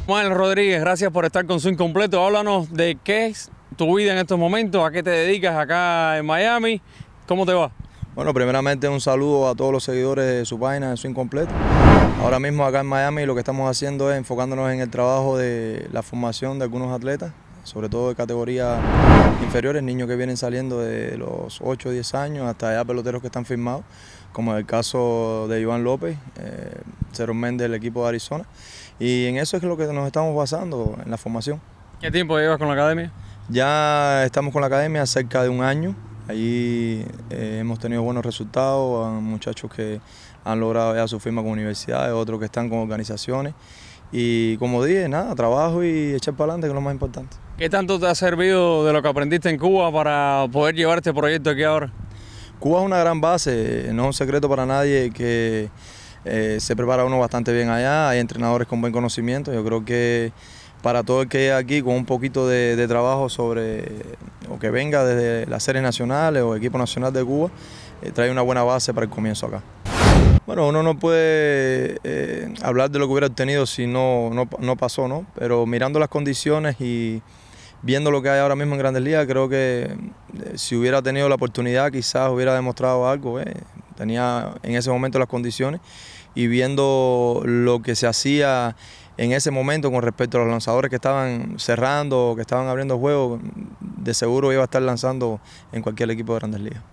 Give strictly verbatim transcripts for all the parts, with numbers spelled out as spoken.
Manuel Rodríguez, gracias por estar con Swing Completo. Háblanos de qué es tu vida en estos momentos, a qué te dedicas acá en Miami, ¿cómo te va? Bueno, primeramente un saludo a todos los seguidores de su página de Swing Completo. Ahora mismo acá en Miami lo que estamos haciendo es enfocándonos en el trabajo de la formación de algunos atletas, sobre todo de categorías inferiores, niños que vienen saliendo de los ocho o diez años hasta ya peloteros que están firmados, como en el caso de Iván López, eh, Cero Méndez del equipo de Arizona. Y en eso es lo que nos estamos basando, en la formación. ¿Qué tiempo llevas con la academia? Ya estamos con la academia cerca de un año. Allí eh, hemos tenido buenos resultados, muchachos que han logrado ya su firma con universidades, otros que están con organizaciones. Y como dije, nada, trabajo y echar para adelante, que es lo más importante. ¿Qué tanto te ha servido de lo que aprendiste en Cuba para poder llevar este proyecto aquí ahora? Cuba es una gran base, no es un secreto para nadie que eh, se prepara uno bastante bien allá, hay entrenadores con buen conocimiento. Yo creo que para todo el que llegue aquí con un poquito de, de trabajo sobre, o que venga desde las series nacionales o equipo nacional de Cuba, eh, trae una buena base para el comienzo acá. Bueno, uno no puede eh, hablar de lo que hubiera obtenido si no, no, no pasó, ¿no? Pero mirando las condiciones y viendo lo que hay ahora mismo en Grandes Ligas, creo que eh, si hubiera tenido la oportunidad quizás hubiera demostrado algo. Eh. Tenía en ese momento las condiciones y viendo lo que se hacía en ese momento con respecto a los lanzadores que estaban cerrando, que estaban abriendo juegos, de seguro iba a estar lanzando en cualquier equipo de Grandes Ligas.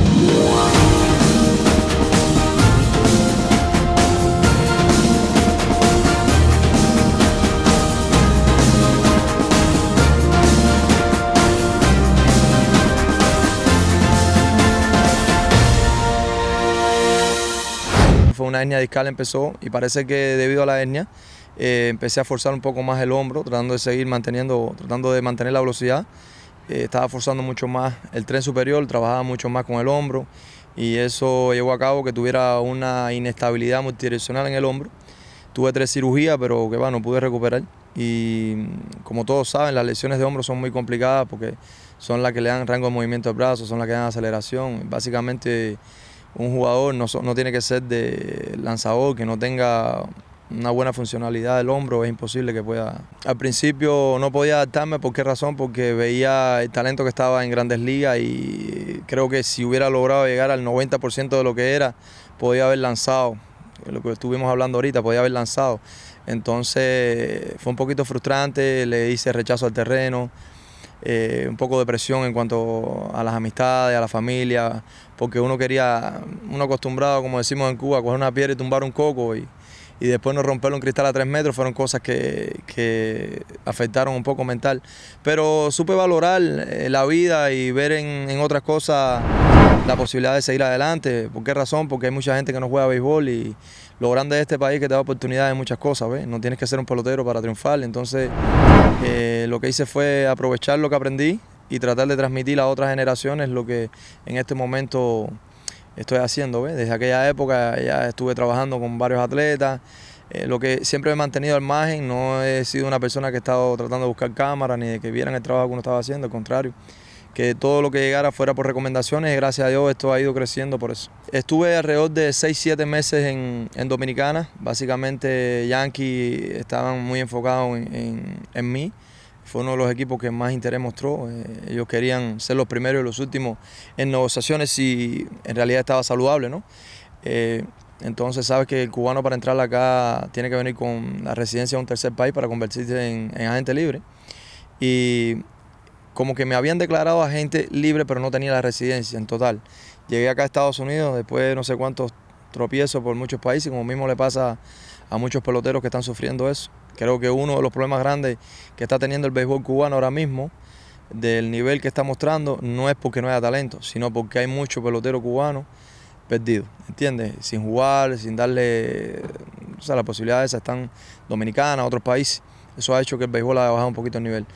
Fue una hernia discal, empezó, y parece que debido a la hernia eh, empecé a forzar un poco más el hombro, tratando de seguir manteniendo, tratando de mantener la velocidad. Eh, estaba forzando mucho más el tren superior, trabajaba mucho más con el hombro y eso llevó a cabo que tuviera una inestabilidad multidireccional en el hombro. Tuve tres cirugías, pero que bueno, no pude recuperar. Y como todos saben, las lesiones de hombro son muy complicadas porque son las que le dan rango de movimiento del brazo, son las que dan aceleración. Básicamente un jugador no, no tiene que ser de lanzador, que no tenga una buena funcionalidad del hombro, es imposible que pueda. Al principio no podía adaptarme, ¿por qué razón? Porque veía el talento que estaba en Grandes Ligas y creo que si hubiera logrado llegar al noventa por ciento de lo que era, podía haber lanzado, lo que estuvimos hablando ahorita, podía haber lanzado. Entonces fue un poquito frustrante, le hice rechazo al terreno. Eh, un poco de presión en cuanto a las amistades, a la familia, porque uno quería, uno acostumbrado, como decimos en Cuba, a coger una piedra y tumbar un coco y, y después no romperle un cristal a tres metros, fueron cosas que, que afectaron un poco mental. Pero supe valorar eh, la vida y ver en, en otras cosas la posibilidad de seguir adelante. ¿Por qué razón? Porque hay mucha gente que no juega béisbol y lo grande de este país es que te da oportunidades en muchas cosas, ¿ves? No tienes que ser un pelotero para triunfar. Entonces eh, lo que hice fue aprovechar lo que aprendí y tratar de transmitir a otras generaciones lo que en este momento estoy haciendo, ¿ves? Desde aquella época ya estuve trabajando con varios atletas, eh, lo que siempre me he mantenido al margen, no he sido una persona que he estado tratando de buscar cámaras ni de que vieran el trabajo que uno estaba haciendo, al contrario, que todo lo que llegara fuera por recomendaciones y gracias a Dios esto ha ido creciendo por eso. Estuve alrededor de seis siete meses en, en Dominicana, básicamente Yankees estaban muy enfocados en, en, en mí. Fue uno de los equipos que más interés mostró. Eh, ellos querían ser los primeros y los últimos en negociaciones si en realidad estaba saludable, ¿no? Eh, entonces sabes que el cubano para entrar acá tiene que venir con la residencia de un tercer país para convertirse en, en agente libre. Y como que me habían declarado agente libre pero no tenía la residencia en total. Llegué acá a Estados Unidos después de no sé cuántos tropiezos por muchos países, como mismo le pasa a muchos peloteros que están sufriendo eso. Creo que uno de los problemas grandes que está teniendo el béisbol cubano ahora mismo, del nivel que está mostrando, no es porque no haya talento, sino porque hay muchos peloteros cubanos perdidos, ¿entiendes? Sin jugar, sin darle, o sea, las posibilidades están dominicanas, otros países. Eso ha hecho que el béisbol haya bajado un poquito el nivel.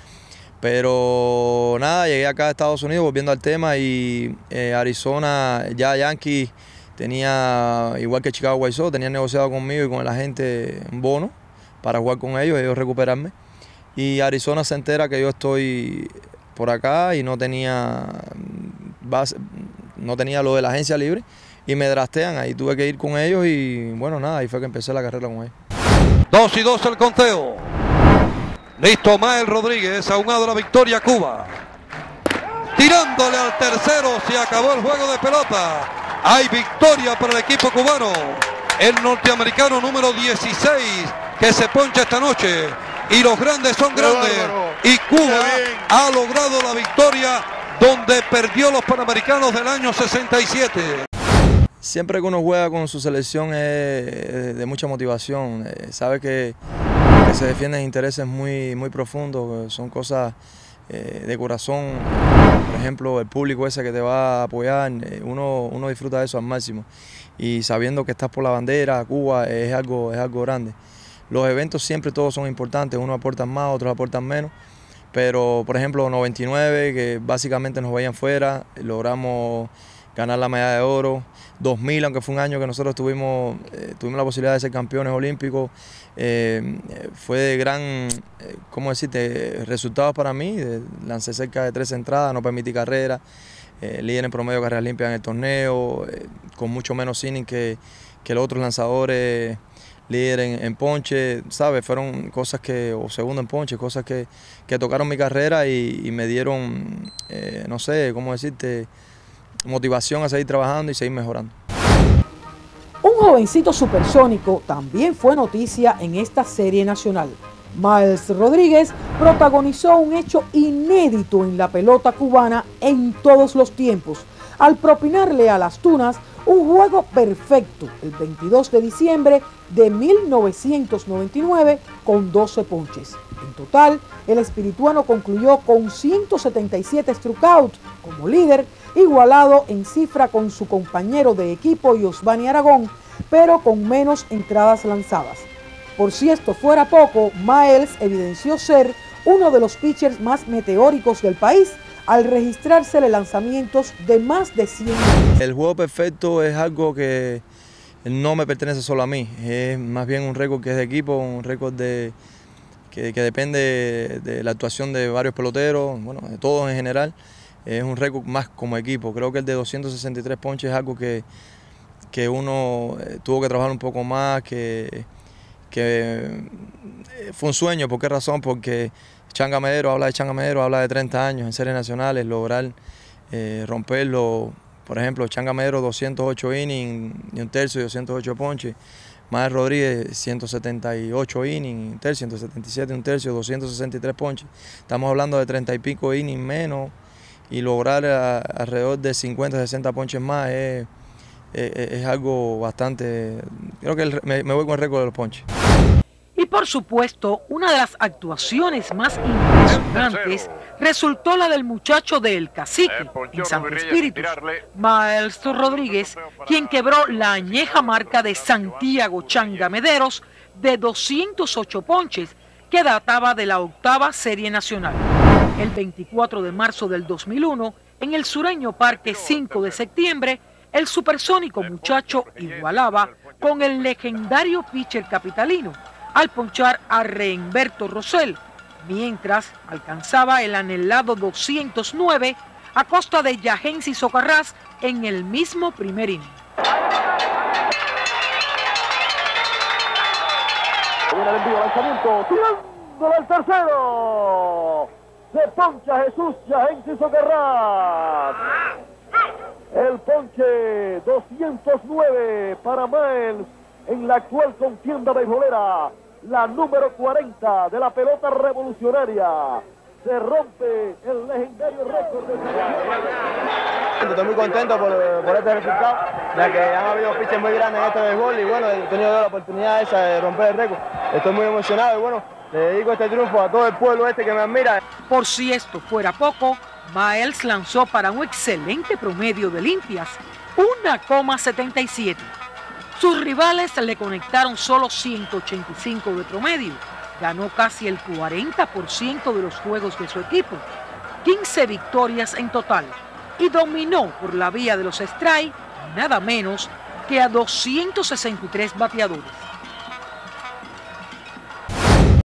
Pero nada, llegué acá a Estados Unidos, volviendo al tema, y eh, Arizona, ya Yankees tenía, igual que Chicago White Sox, tenían negociado conmigo y con el agente un bono para jugar con ellos, ellos recuperarme. Y Arizona se entera que yo estoy por acá y no tenía, base, no tenía lo de la agencia libre y me draftean. Ahí tuve que ir con ellos y bueno, nada, ahí fue que empecé la carrera con ellos. Dos y dos el conteo. Listo, Mael Rodríguez, ahumado la victoria Cuba. Tirándole al tercero, se acabó el juego de pelota. Hay victoria para el equipo cubano. El norteamericano número dieciséis que se poncha esta noche. Y los grandes son grandes. Y Cuba ha logrado la victoria donde perdió los Panamericanos del año sesenta y siete. Siempre que uno juega con su selección es de mucha motivación. Sabe que, que se defienden intereses muy, muy profundos, son cosas eh, de corazón. Por ejemplo, el público ese que te va a apoyar, uno, uno disfruta de eso al máximo. Y sabiendo que estás por la bandera, Cuba es algo, es algo grande. Los eventos siempre todos son importantes, unos aportan más, otros aportan menos. Pero, por ejemplo, noventa y nueve, que básicamente nos veían fuera, logramos ganar la medalla de oro. dos mil, aunque fue un año que nosotros tuvimos, eh, tuvimos la posibilidad de ser campeones olímpicos, eh, fue de gran, eh, ¿cómo decirte?, resultados para mí. Lancé cerca de tres entradas, no permití carrera, eh, líder en promedio de carreras limpias en el torneo, eh, con mucho menos inning que, que los otros lanzadores, líder en, en ponche, ¿sabes? Fueron cosas que, o segundo en ponche, cosas que, que tocaron mi carrera y, y me dieron, eh, no sé, ¿cómo decirte?, motivación a seguir trabajando y seguir mejorando. Un jovencito supersónico también fue noticia en esta serie nacional. Miles Rodríguez protagonizó un hecho inédito en la pelota cubana en todos los tiempos, al propinarle a las Tunas un juego perfecto el veintidós de diciembre de mil novecientos noventa y nueve con doce ponches. En total, el espirituano concluyó con ciento setenta y siete strikeouts como líder, igualado en cifra con su compañero de equipo Yosvani Aragón, pero con menos entradas lanzadas. Por si esto fuera poco, Miles evidenció ser uno de los pitchers más meteóricos del país al registrársele lanzamientos de más de cien. El juego perfecto es algo que no me pertenece solo a mí, es más bien un récord que es de equipo, un récord de, que, que depende de la actuación de varios peloteros, bueno, de todos en general. Es un récord más como equipo. Creo que el de doscientos sesenta y tres ponches es algo que, que uno eh, tuvo que trabajar un poco más, que, que fue un sueño. ¿Por qué razón? Porque Changa Medero, habla de Changa Medero, habla de treinta años en series nacionales, lograr eh, romperlo. Por ejemplo, Changa Medero doscientos ocho innings y un tercio y doscientos ocho ponches. Miles Rodríguez ciento setenta y ocho innings, un tercio, ciento setenta y siete, un tercio, doscientos sesenta y tres ponches. Estamos hablando de treinta y pico innings menos. Y lograr a, alrededor de cincuenta, sesenta ponches más es, es, es algo bastante... Creo que el, me, me voy con el récord de los ponches. Y por supuesto, una de las actuaciones más impresionantes resultó la del muchacho del Cacique, en Santo Espíritu, Miles Rodríguez, quien quebró la añeja marca de Santiago Changa Mederos de doscientos ocho ponches, que databa de la octava serie nacional. El veinticuatro de marzo del dos mil uno, en el sureño Parque cinco de septiembre, el supersónico muchacho igualaba con el legendario pitcher capitalino al ponchar a Reinberto Rosell, mientras alcanzaba el anhelado doscientos nueve a costa de Yagensi Socarrás en el mismo primer inning. Viene el envío, lanzamiento, tirándole al tercero. Se poncha Jesús Yagensi Socarrás. El ponche doscientos nueve para Miles en la actual contienda beisbolera, la número cuarenta de la pelota revolucionaria. Se rompe el legendario récord de... Estoy muy contento por, por este resultado, ya que han habido pitchers muy grandes en este béisbol y bueno, he tenido la oportunidad esa de romper el récord. Estoy muy emocionado y bueno, le dedico este triunfo a todo el pueblo este que me admira. Por si esto fuera poco, Miles lanzó para un excelente promedio de limpias, uno coma setenta y siete. Sus rivales le conectaron solo ciento ochenta y cinco de promedio. Ganó casi el cuarenta por ciento de los juegos de su equipo, quince victorias en total, y dominó por la vía de los strikes nada menos que a doscientos sesenta y tres bateadores.